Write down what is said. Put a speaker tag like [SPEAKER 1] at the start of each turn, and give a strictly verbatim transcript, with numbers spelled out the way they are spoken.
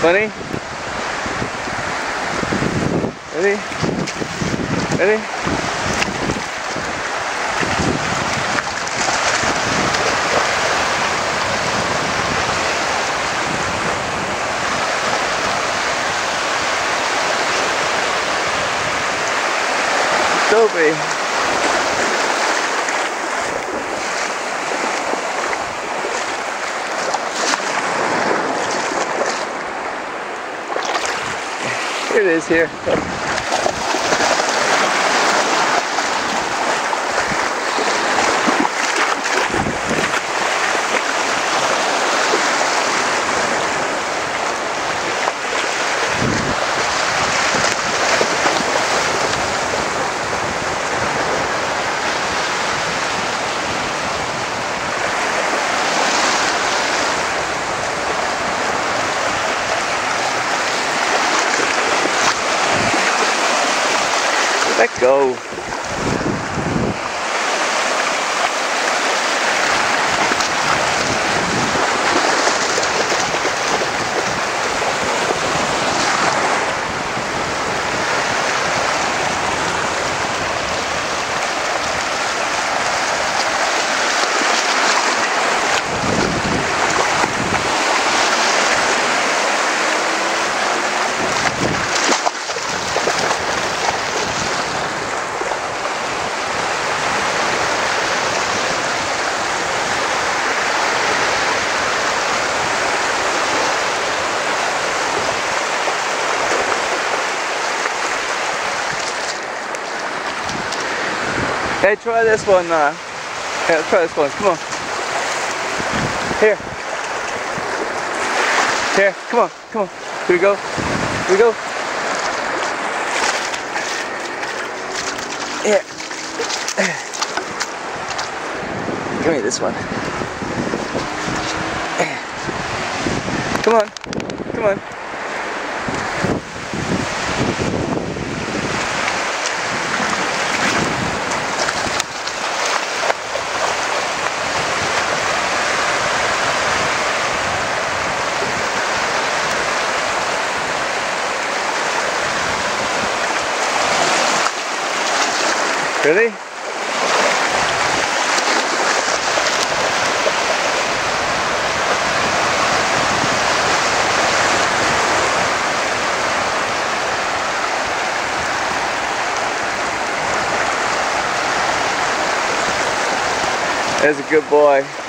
[SPEAKER 1] Funny? Ready? Ready? Dopey. Here it is here. Let go. Hey, try this one. Uh, yeah, let's try this one. Come on. Here. Here. Come on. Come on. Here we go. Here we go. Yeah. Give me this one. Come on. Come on. Ready? That's a good boy.